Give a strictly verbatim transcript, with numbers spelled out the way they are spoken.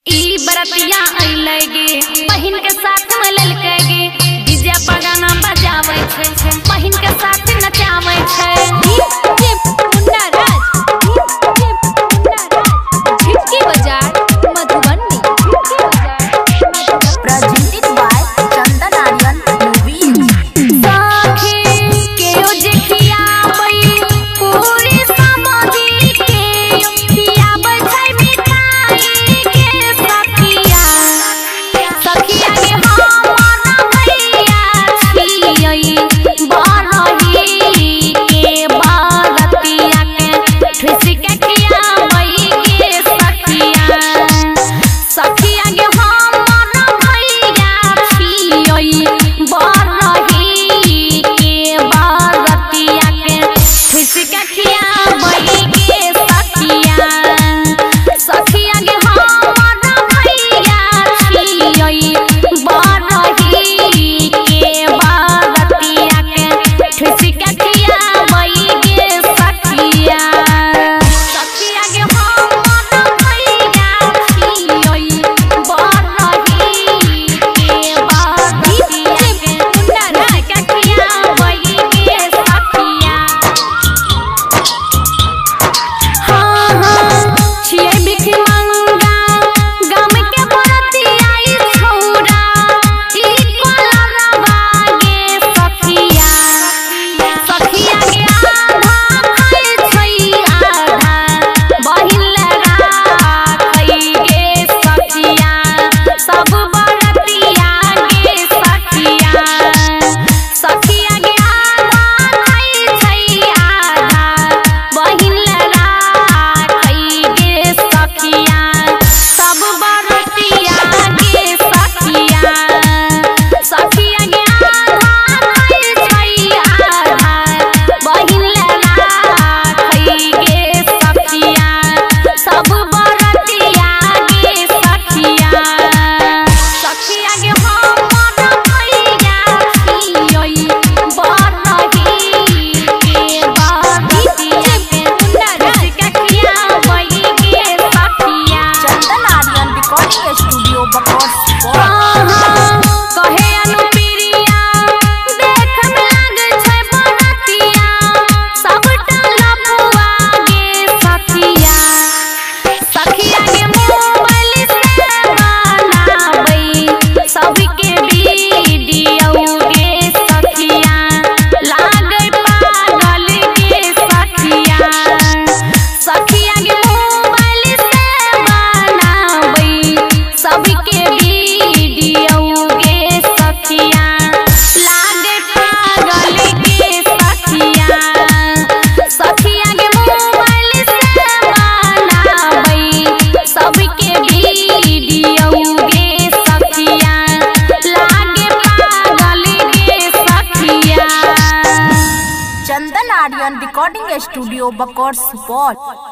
ई बरतिया अइले गे बहिन के साथ में ललके गे डीजे पर गाना बजावे छै बहिन के साथ नचावे छै DJ Munna Raj DJ Munna Raj Jhitki Bazar Madhubani presented by Chandan Aryan movies साखे के ओ जखिया बई पूरी समाधि के पिया बछै मिठाई के सखिया सखिया के हमारा भैया छियै बरही के बारतिया के ठुस के खिया बई के सखिया सखिया के हमारा भैया छियै बरही के बारतिया के ठुस के खिया बई के सखिया सखिया के हमारा भैया छियै बरही के बारतिया के ठुस के खिया बई के सखिया सखिया के हमारा भैया छियै बरही के बारतिया के ठुस के खिया बई के सखिया हाँ हाँ छियै बिखी मंगा गाम के बरतिया ई छौरा ई कोलरवा गे सखिया सखिया के आधा खाइ छै आधा बहिन ले राखै गे सखिया सब बरतिया गे सखिया सखिया के आधा खाइ छै आधा बहिन ले राखै गे सखिया सब बरतिया गे सखिया सखिया के आधा खाइ छै आधा बहिन ले राखै गे सखिया सब बरतिया गे सखिया सखिया के हमारा भैया छियै बरही के बारतिया के ठुस के खिया बई के सखिया चंदन आर्यन रिकॉर्डिंग स्टूडियो बकौर हाँ हाँ कहे अनुप्रिया देख में लाग छै बरतिया सबटा लफुआ गे सखिया सखिया के मोबाइल से बनाबै सबके वीडियो गे सखिया लागै पागल गे सखिया सखिया के मोबाइल से बनाबै सबके वीडियो गे सखिया लागै पागल गे सखिया सखिया के मोबाइल से बनाबै सबके वीडियो गे सखिया लागै पागल गे सखिया चंदन आर्यन रिकॉर्डिंग स्टूडियो बकौर सुपौल।